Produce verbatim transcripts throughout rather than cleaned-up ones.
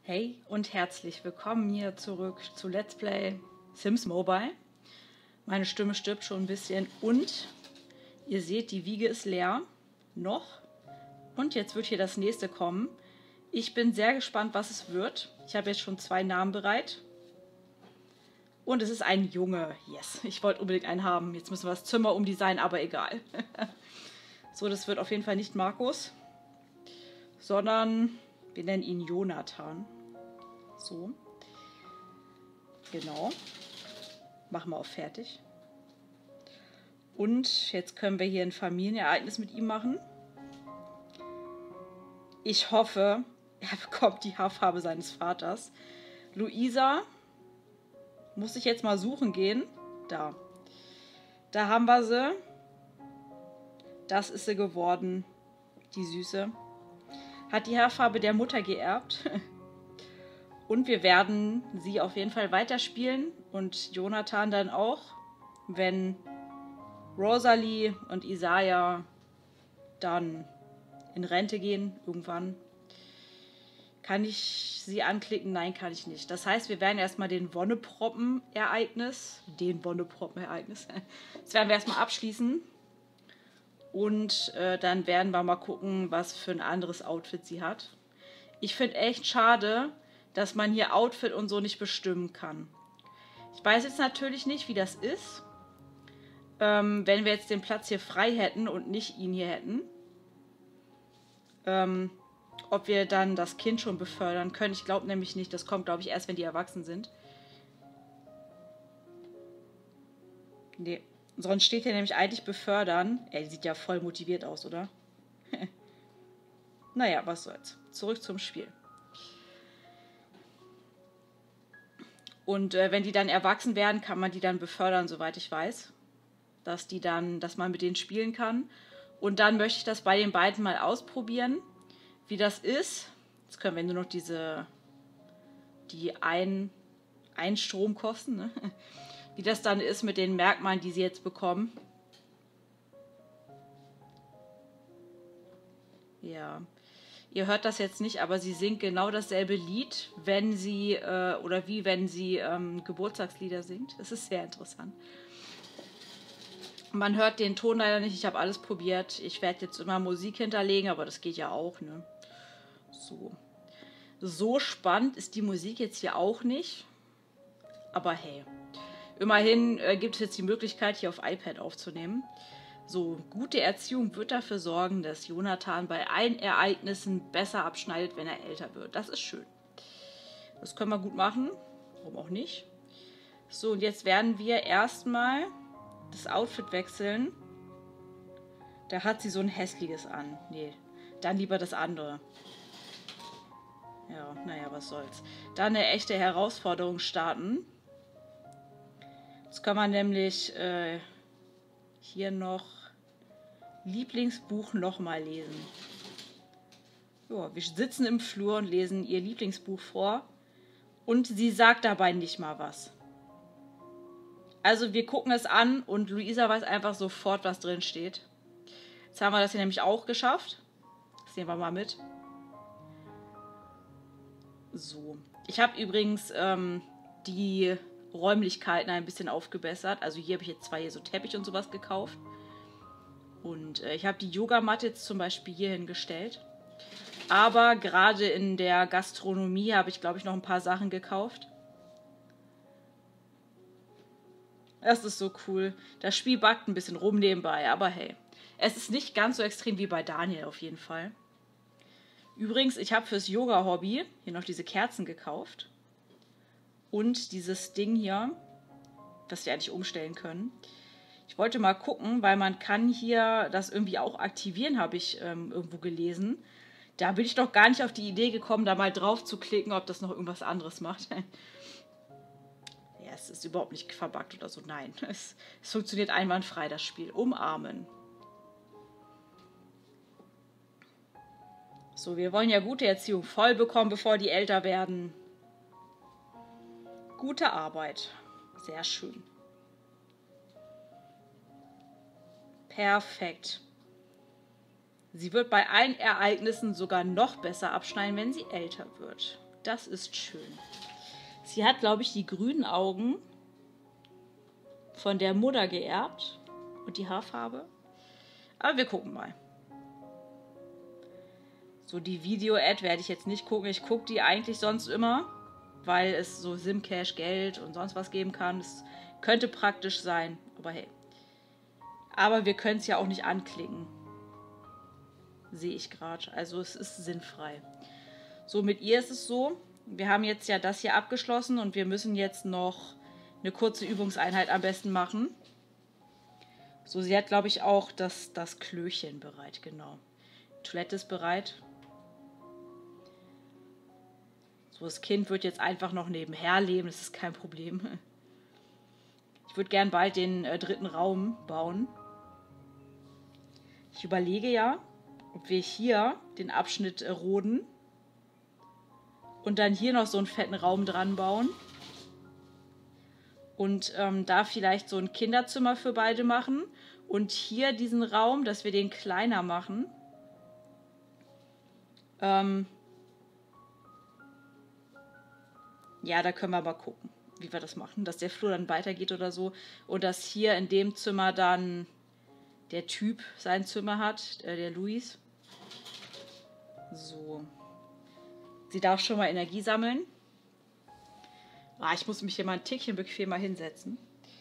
Hey und herzlich willkommen hier zurück zu Let's Play Sims Mobile. Meine Stimme stirbt schon ein bisschen und ihr seht, die Wiege ist leer. Noch. Und jetzt wird hier das nächste kommen. Ich bin sehr gespannt, was es wird. Ich habe jetzt schon zwei Namen bereit. Und es ist ein Junge. Yes, ich wollte unbedingt einen haben. Jetzt müssen wir das Zimmer umdesignen, aber egal. So, das wird auf jeden Fall nicht Markus, sondern wir nennen ihn Jonathan. So. Genau. Machen wir auf fertig. Und jetzt können wir hier ein Familienereignis mit ihm machen. Ich hoffe, er bekommt die Haarfarbe seines Vaters. Luisa muss ich jetzt mal suchen gehen. Da. Da haben wir sie. Das ist sie geworden. Die Süße. Hat die Haarfarbe der Mutter geerbt. Und wir werden sie auf jeden Fall weiterspielen. Und Jonathan dann auch, wenn Rosalie und Isaiah dann in Rente gehen, irgendwann. Kann ich sie anklicken? Nein, kann ich nicht. Das heißt, wir werden erstmal den Wonneproppen-Ereignis, den Wonneproppen-Ereignis, das werden wir erstmal abschließen. Und äh, dann werden wir mal gucken, was für ein anderes Outfit sie hat. Ich finde echt schade, dass man hier Outfit und so nicht bestimmen kann. Ich weiß jetzt natürlich nicht, wie das ist, ähm, wenn wir jetzt den Platz hier frei hätten und nicht ihn hier hätten. Ähm, ob wir dann das Kind schon befördern können. Ich glaube nämlich nicht. Das kommt, glaube ich, erst, wenn die erwachsen sind. Nee. Sonst steht hier nämlich eigentlich befördern. Er sieht ja voll motiviert aus, oder? Naja, was soll's. Zurück zum Spiel. Und äh, wenn die dann erwachsen werden, kann man die dann befördern, soweit ich weiß. Dass die dann, dass man mit denen spielen kann. Und dann möchte ich das bei den beiden mal ausprobieren, wie das ist. Jetzt können wir nur noch diese, die ein, Einstromkosten, ne? Wie das dann ist mit den Merkmalen, die sie jetzt bekommen. Ja, ihr hört das jetzt nicht, aber sie singt genau dasselbe Lied, wenn sie, äh, oder wie wenn sie ähm, Geburtstagslieder singt. Das ist sehr interessant. Man hört den Ton leider nicht, ich habe alles probiert. Ich werde jetzt immer Musik hinterlegen, aber das geht ja auch, ne? So. So spannend ist die Musik jetzt hier auch nicht. Aber hey. Immerhin äh, gibt es jetzt die Möglichkeit, hier auf iPad aufzunehmen. So, gute Erziehung wird dafür sorgen, dass Jonathan bei allen Ereignissen besser abschneidet, wenn er älter wird. Das ist schön. Das können wir gut machen. Warum auch nicht? So, und jetzt werden wir erstmal das Outfit wechseln. Da hat sie so ein hässliches an. Nee, dann lieber das andere. Ja, naja, was soll's. Dann eine echte Herausforderung starten. Jetzt kann man nämlich äh, hier noch Lieblingsbuch nochmal lesen. Ja, wir sitzen im Flur und lesen ihr Lieblingsbuch vor. Und sie sagt dabei nicht mal was. Also wir gucken es an und Luisa weiß einfach sofort, was drin steht. Jetzt haben wir das hier nämlich auch geschafft. Das nehmen wir mal mit. So. Ich habe übrigens ähm, die Räumlichkeiten ein bisschen aufgebessert. Also hier habe ich jetzt zwei hier so Teppich und sowas gekauft. Und äh, ich habe die Yogamatte jetzt zum Beispiel hier hingestellt. Aber gerade in der Gastronomie habe ich, glaube ich, noch ein paar Sachen gekauft. Das ist so cool. Das Spiel backt ein bisschen rum nebenbei, aber hey. Es ist nicht ganz so extrem wie bei Daniel auf jeden Fall. Übrigens, ich habe fürs Yoga-Hobby hier noch diese Kerzen gekauft. Und dieses Ding hier, das wir eigentlich umstellen können. Ich wollte mal gucken, weil man kann hier das irgendwie auch aktivieren, habe ich ähm, irgendwo gelesen. Da bin ich doch gar nicht auf die Idee gekommen, da mal drauf zu klicken, ob das noch irgendwas anderes macht. Ja, es ist überhaupt nicht verbuggt oder so. Nein, es, es funktioniert einwandfrei, das Spiel. Umarmen. So, wir wollen ja gute Erziehung voll bekommen, bevor die älter werden. Gute Arbeit. Sehr schön. Perfekt. Sie wird bei allen Ereignissen sogar noch besser abschneiden, wenn sie älter wird. Das ist schön. Sie hat, glaube ich, die grünen Augen von der Mutter geerbt und die Haarfarbe. Aber wir gucken mal. So, die Video-Ad werde ich jetzt nicht gucken. Ich gucke die eigentlich sonst immer, weil es so Simcash, Geld und sonst was geben kann. Es könnte praktisch sein, aber hey. Aber wir können es ja auch nicht anklicken. Sehe ich gerade. Also es ist sinnfrei. So, mit ihr ist es so, wir haben jetzt ja das hier abgeschlossen und wir müssen jetzt noch eine kurze Übungseinheit am besten machen. So, sie hat, glaube ich, auch das, das Klöchen bereit, genau. Die Toilette ist bereit. So, das Kind wird jetzt einfach noch nebenher leben, das ist kein Problem. Ich würde gern bald den äh, dritten Raum bauen. Ich überlege ja, ob wir hier den Abschnitt äh, roden und dann hier noch so einen fetten Raum dran bauen. Und ähm, da vielleicht so ein Kinderzimmer für beide machen. Und hier diesen Raum, dass wir den kleiner machen. Ähm ja, da können wir mal gucken, wie wir das machen. Dass der Flur dann weitergeht oder so. Und dass hier in dem Zimmer dann der Typ sein Zimmer hat, äh, der Luis. So. Sie darf schon mal Energie sammeln. Ah, ich muss mich hier mal ein Tickchen bequemer hinsetzen.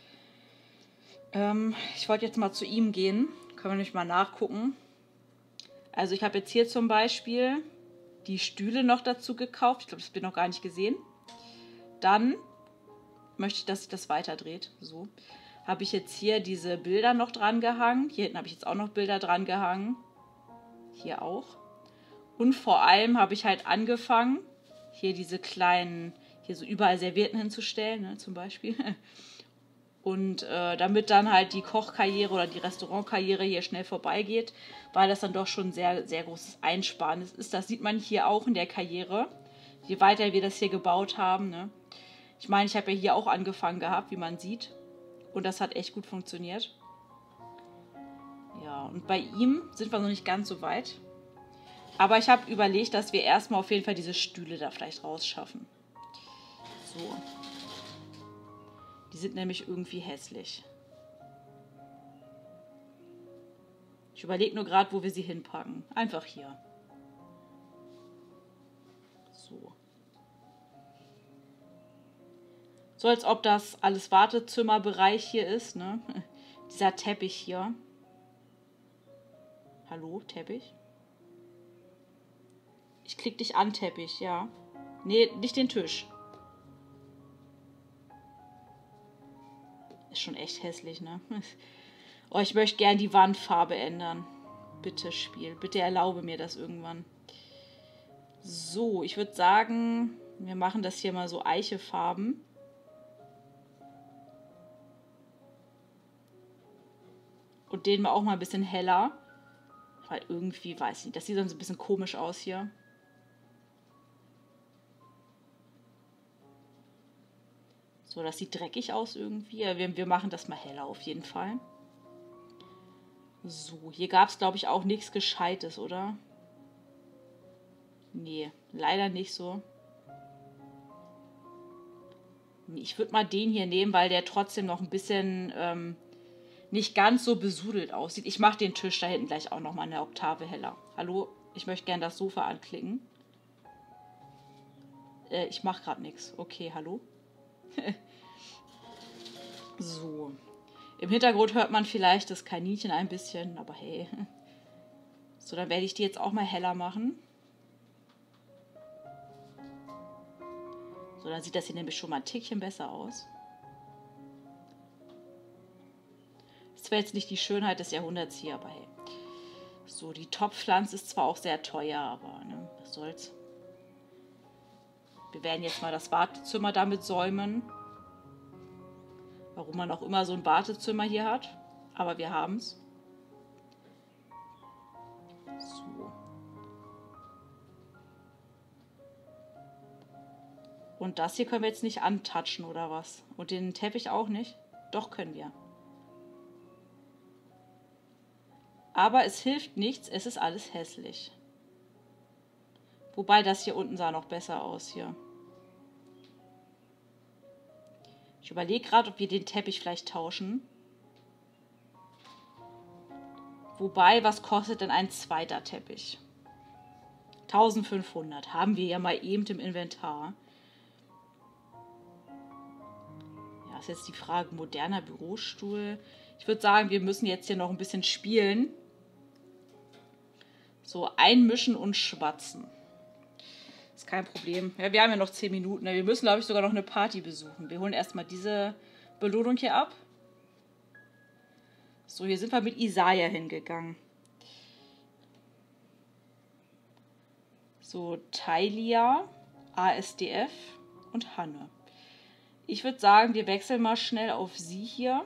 Ähm, ich wollte jetzt mal zu ihm gehen. Können wir nämlich mal nachgucken. Also ich habe jetzt hier zum Beispiel die Stühle noch dazu gekauft. Ich glaube, das habt ihr noch gar nicht gesehen. Dann möchte ich, dass sich das weiterdreht. So. Habe ich jetzt hier diese Bilder noch dran gehangen. Hier hinten habe ich jetzt auch noch Bilder dran gehangen. Hier auch. Und vor allem habe ich halt angefangen, hier diese kleinen, hier so überall Servietten hinzustellen, ne, zum Beispiel. Und äh, damit dann halt die Kochkarriere oder die Restaurantkarriere hier schnell vorbeigeht, weil das dann doch schon sehr, sehr großes Einsparen ist. Das sieht man hier auch in der Karriere, je weiter wir das hier gebaut haben. Ne. Ich meine, ich habe ja hier auch angefangen gehabt, wie man sieht. Und das hat echt gut funktioniert. Ja, und bei ihm sind wir noch nicht ganz so weit. Aber ich habe überlegt, dass wir erstmal auf jeden Fall diese Stühle da vielleicht rausschaffen. So. Die sind nämlich irgendwie hässlich. Ich überlege nur gerade, wo wir sie hinpacken. Einfach hier. So. So als ob das alles Wartezimmerbereich hier ist, ne? Dieser Teppich hier. Hallo, Teppich? Ich klick dich an, Teppich, ja. Nee, nicht den Tisch. Ist schon echt hässlich, ne? Oh, ich möchte gern die Wandfarbe ändern. Bitte, Spiel. Bitte erlaube mir das irgendwann. So, ich würde sagen, wir machen das hier mal so Eichefarben. Und den mal auch mal ein bisschen heller. Weil irgendwie, weiß ich nicht, das sieht sonst ein bisschen komisch aus hier. So, das sieht dreckig aus irgendwie. Wir, wir machen das mal heller auf jeden Fall. So, hier gab es, glaube ich, auch nichts Gescheites, oder? Nee, leider nicht so. Ich würde mal den hier nehmen, weil der trotzdem noch ein bisschen ähm, nicht ganz so besudelt aussieht. Ich mache den Tisch da hinten gleich auch nochmal eine Oktave heller. Hallo, ich möchte gerne das Sofa anklicken. Äh, ich mache gerade nichts. Okay, hallo. So. Im Hintergrund hört man vielleicht das Kaninchen ein bisschen, aber hey. So, dann werde ich die jetzt auch mal heller machen. So, dann sieht das hier nämlich schon mal ein Tickchen besser aus. Ist zwar jetzt nicht die Schönheit des Jahrhunderts hier, aber hey. So, die Topfpflanze ist zwar auch sehr teuer, aber ne, was soll's. Wir werden jetzt mal das Wartezimmer damit säumen. Warum man auch immer so ein Wartezimmer hier hat. Aber wir haben es. So. Und das hier können wir jetzt nicht antatschen oder was? Und den Teppich auch nicht? Doch, können wir. Aber es hilft nichts, es ist alles hässlich. Wobei das hier unten sah noch besser aus hier. Ich überlege gerade, ob wir den Teppich vielleicht tauschen. Wobei, was kostet denn ein zweiter Teppich? eintausendfünfhundert haben wir ja mal eben im Inventar. Ja, ist jetzt die Frage, moderner Bürostuhl. Ich würde sagen, wir müssen jetzt hier noch ein bisschen spielen. So, einmischen und schwatzen. Ist kein Problem. Ja, wir haben ja noch zehn Minuten. Wir müssen, glaube ich, sogar noch eine Party besuchen. Wir holen erstmal diese Belohnung hier ab. So, hier sind wir mit Isaiah hingegangen. So, Tailia, A S D F und Hanne. Ich würde sagen, wir wechseln mal schnell auf sie hier.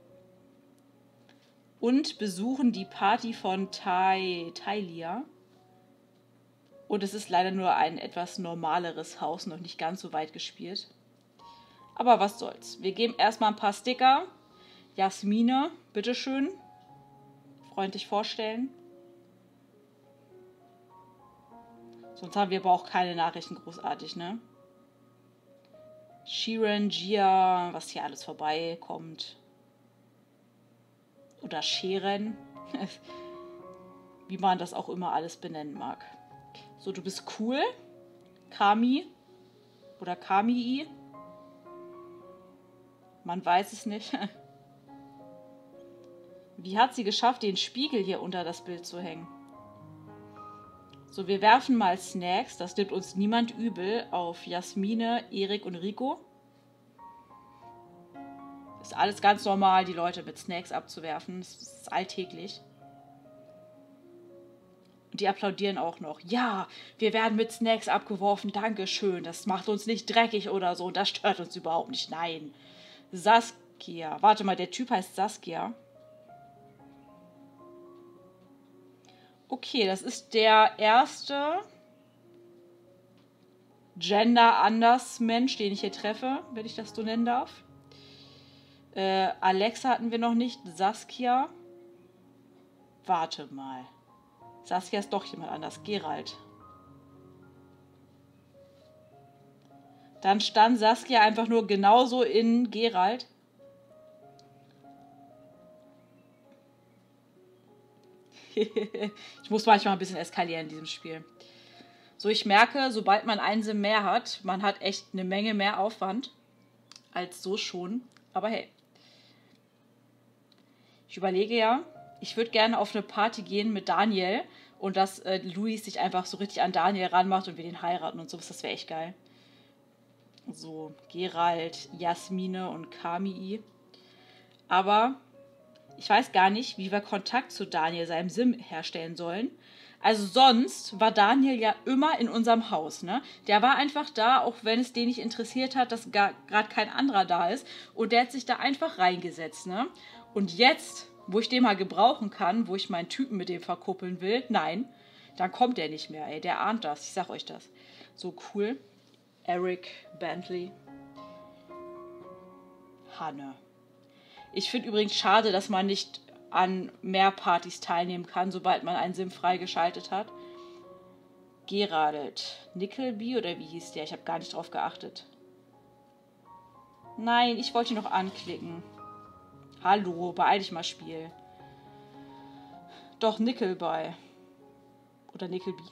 Und besuchen die Party von Tai, Tailia. Und es ist leider nur ein etwas normaleres Haus, noch nicht ganz so weit gespielt. Aber was soll's. Wir geben erstmal ein paar Sticker. Jasmine, bitteschön. Freundlich vorstellen. Sonst haben wir aber auch keine Nachrichten großartig, ne? Shiren, Gia, was hier alles vorbeikommt. Oder Scheren. Wie man das auch immer alles benennen mag. So, du bist cool. Kami. Oder Kamii. Man weiß es nicht. Wie hat sie geschafft, den Spiegel hier unter das Bild zu hängen? So, wir werfen mal Snacks. Das nimmt uns niemand übel. Auf Jasmine, Erik und Rico. Ist alles ganz normal, die Leute mit Snacks abzuwerfen. Das ist alltäglich. Und die applaudieren auch noch. Ja, wir werden mit Snacks abgeworfen. Dankeschön. Das macht uns nicht dreckig oder so. Das stört uns überhaupt nicht. Nein. Saskia. Warte mal, der Typ heißt Saskia. Okay, das ist der erste Gender-Anders-Mensch, den ich hier treffe, wenn ich das so nennen darf. Äh, Alexa hatten wir noch nicht. Saskia. Warte mal. Saskia ist doch jemand anders. Gerald. Dann stand Saskia einfach nur genauso in Gerald. Ich muss manchmal ein bisschen eskalieren in diesem Spiel. So, ich merke, sobald man einen Sim mehr hat, man hat echt eine Menge mehr Aufwand als so schon. Aber hey. Ich überlege ja, ich würde gerne auf eine Party gehen mit Daniel und dass äh, Luis sich einfach so richtig an Daniel ranmacht und wir den heiraten und sowas. Das wäre echt geil. So, Gerald, Jasmine und Kamii. Aber ich weiß gar nicht, wie wir Kontakt zu Daniel, seinem Sim, herstellen sollen. Also sonst war Daniel ja immer in unserem Haus, ne? Der war einfach da, auch wenn es den nicht interessiert hat, dass gerade kein anderer da ist. Und der hat sich da einfach reingesetzt, ne? Und jetzt, wo ich den mal gebrauchen kann, wo ich meinen Typen mit dem verkuppeln will, nein, dann kommt der nicht mehr, ey. Der ahnt das, ich sag euch das. So cool. Eric Bentley. Hanne. Ich finde übrigens schade, dass man nicht an mehr Partys teilnehmen kann, sobald man einen Sim freigeschaltet hat. Gerald. Nickelby oder wie hieß der? Ich habe gar nicht drauf geachtet. Nein, ich wollte ihn noch anklicken. Hallo, beeil dich mal, Spiel. Doch, Nickelby. Oder Nickelby?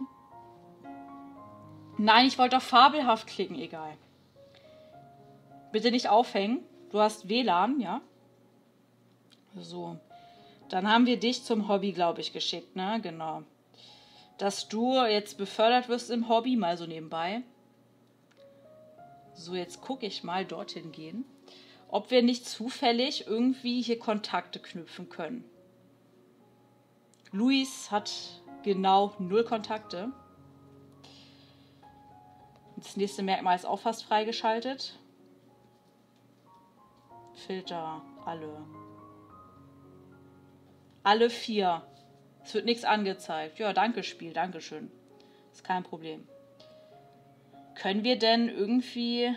Nein, ich wollte doch fabelhaft klicken, egal. Bitte nicht aufhängen. Du hast W L A N, ja? So. Dann haben wir dich zum Hobby, glaube ich, geschickt, ne? Genau. Dass du jetzt befördert wirst im Hobby, mal so nebenbei. So, jetzt gucke ich mal dorthin gehen. Ob wir nicht zufällig irgendwie hier Kontakte knüpfen können. Luis hat genau null Kontakte. Das nächste Merkmal ist auch fast freigeschaltet. Filter, alle. Alle vier. Es wird nichts angezeigt. Ja, danke Spiel, danke schön. Ist kein Problem. Können wir denn irgendwie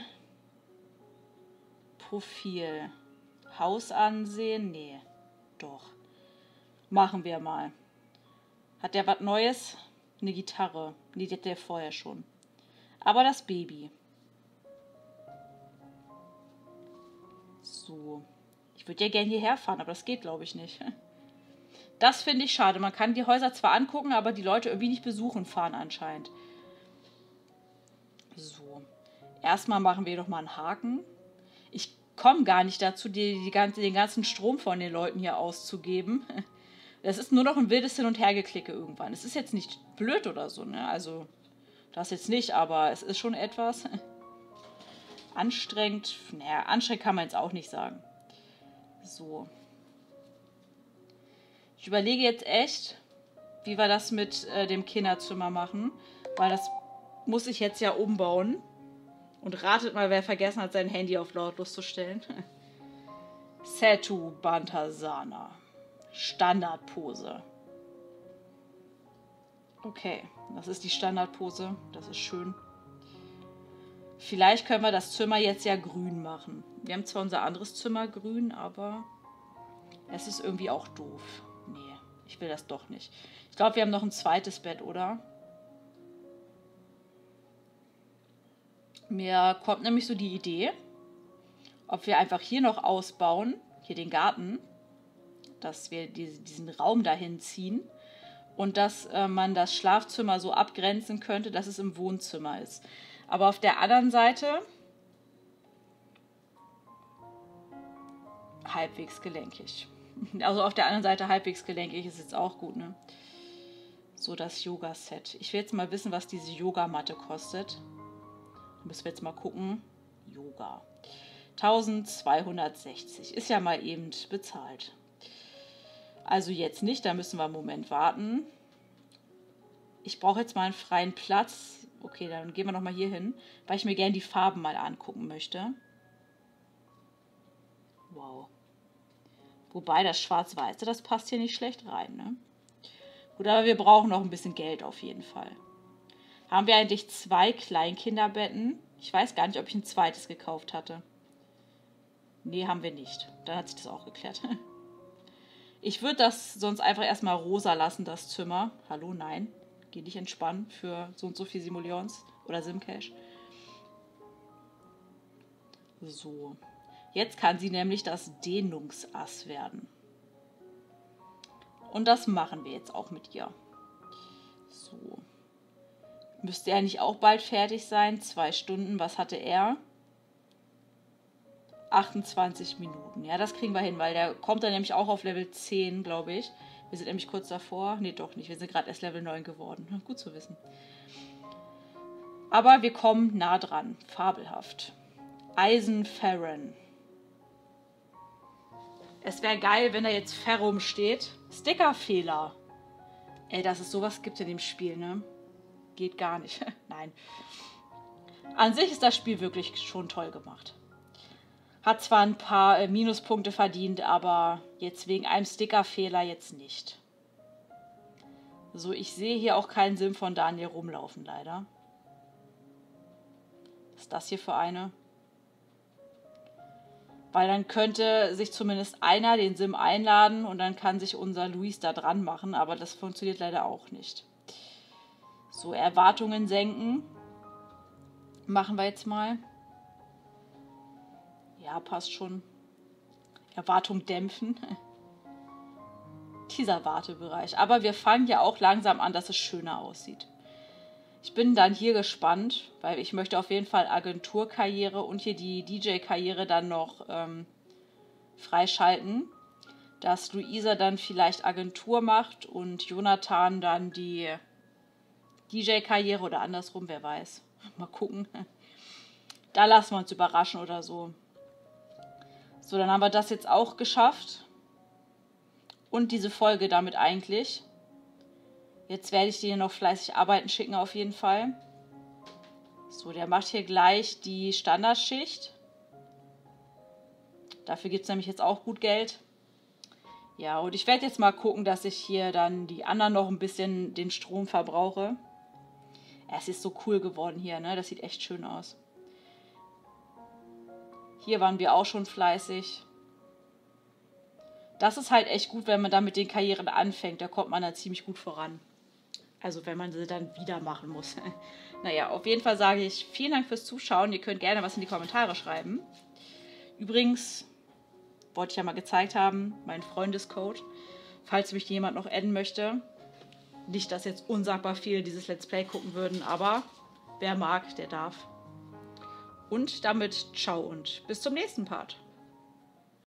Profil, Haus ansehen? Nee, doch. Machen wir mal. Hat der was Neues? Eine Gitarre. Nee, die hatte er vorher schon. Aber das Baby. So. Ich würde ja gerne hierher fahren, aber das geht, glaube ich, nicht. Das finde ich schade. Man kann die Häuser zwar angucken, aber die Leute irgendwie nicht besuchen fahren anscheinend. So. Erstmal machen wir doch mal einen Haken. Ich komme gar nicht dazu, die, die ganze, den ganzen Strom von den Leuten hier auszugeben. Das ist nur noch ein wildes Hin- und Hergeklicke irgendwann. Es ist jetzt nicht blöd oder so, ne? Also, das jetzt nicht, aber es ist schon etwas anstrengend. Naja, anstrengend kann man jetzt auch nicht sagen. So. Ich überlege jetzt echt, wie wir das mit äh, dem Kinderzimmer machen, weil das muss ich jetzt ja umbauen. Und ratet mal, wer vergessen hat, sein Handy auf lautlos zu stellen. Setu Bantasana. Standardpose. Okay, das ist die Standardpose. Das ist schön. Vielleicht können wir das Zimmer jetzt ja grün machen. Wir haben zwar unser anderes Zimmer grün, aber es ist irgendwie auch doof. Nee, ich will das doch nicht. Ich glaube, wir haben noch ein zweites Bett, oder? Mir kommt nämlich so die Idee, ob wir einfach hier noch ausbauen, hier den Garten, dass wir diesen Raum dahin ziehen und dass äh, man das Schlafzimmer so abgrenzen könnte, dass es im Wohnzimmer ist. Aber auf der anderen Seite halbwegs gelenkig. Also auf der anderen Seite halbwegs gelenkig ist jetzt auch gut, ne? So das Yoga-Set. Ich will jetzt mal wissen, was diese Yogamatte kostet. Müssen wir jetzt mal gucken. Yoga. eintausendzweihundertsechzig. Ist ja mal eben bezahlt. Also jetzt nicht, da müssen wir einen Moment warten. Ich brauche jetzt mal einen freien Platz. Okay, dann gehen wir nochmal hier hin, weil ich mir gerne die Farben mal angucken möchte. Wow. Wobei das Schwarz-Weiße, das passt hier nicht schlecht rein, ne? Gut, aber wir brauchen noch ein bisschen Geld auf jeden Fall. Haben wir eigentlich zwei Kleinkinderbetten? Ich weiß gar nicht, ob ich ein zweites gekauft hatte. Nee, haben wir nicht. Dann hat sich das auch geklärt. Ich würde das sonst einfach erstmal rosa lassen, das Zimmer. Hallo, nein. Geh nicht entspannen für so und so viel Simoleons oder Simcash. So. Jetzt kann sie nämlich das Dehnungsass werden. Und das machen wir jetzt auch mit ihr. So. Müsste er nicht auch bald fertig sein? Zwei Stunden. Was hatte er? achtundzwanzig Minuten. Ja, das kriegen wir hin, weil der kommt dann nämlich auch auf Level zehn, glaube ich. Wir sind nämlich kurz davor. Nee, doch nicht. Wir sind gerade erst Level neun geworden. Gut zu wissen. Aber wir kommen nah dran. Fabelhaft. Eisenferren. Es wäre geil, wenn da jetzt Ferrum steht. Stickerfehler. Ey, dass es sowas gibt in dem Spiel, ne? Geht gar nicht. Nein. An sich ist das Spiel wirklich schon toll gemacht. Hat zwar ein paar äh, Minuspunkte verdient, aber jetzt wegen einem Stickerfehler jetzt nicht. So, ich sehe hier auch keinen Sim von Daniel rumlaufen, leider. Was ist das hier für eine? Weil dann könnte sich zumindest einer den Sim einladen und dann kann sich unser Luis da dran machen, aber das funktioniert leider auch nicht. So, Erwartungen senken. Machen wir jetzt mal. Ja, passt schon. Erwartung dämpfen. Dieser Wartebereich. Aber wir fangen ja auch langsam an, dass es schöner aussieht. Ich bin dann hier gespannt, weil ich möchte auf jeden Fall Agenturkarriere und hier die D J-Karriere dann noch ähm, freischalten. Dass Luisa dann vielleicht Agentur macht und Jonathan dann die D J-Karriere oder andersrum, wer weiß. Mal gucken. Da lassen wir uns überraschen oder so. So, dann haben wir das jetzt auch geschafft. Und diese Folge damit eigentlich. Jetzt werde ich dir noch fleißig arbeiten schicken auf jeden Fall. So, der macht hier gleich die Standardschicht. Dafür gibt es nämlich jetzt auch gut Geld. Ja, und ich werde jetzt mal gucken, dass ich hier dann die anderen noch ein bisschen den Strom verbrauche. Es ist so cool geworden hier, ne? Das sieht echt schön aus. Hier waren wir auch schon fleißig. Das ist halt echt gut, wenn man da mit den Karrieren anfängt. Da kommt man da ziemlich gut voran. Also wenn man sie dann wieder machen muss. Naja, auf jeden Fall sage ich vielen Dank fürs Zuschauen. Ihr könnt gerne was in die Kommentare schreiben. Übrigens, wollte ich ja mal gezeigt haben, mein Freundescode. Falls mich jemand noch adden möchte. Nicht, dass jetzt unsagbar viele dieses Let's Play gucken würden, aber wer mag, der darf. Und damit ciao und bis zum nächsten Part.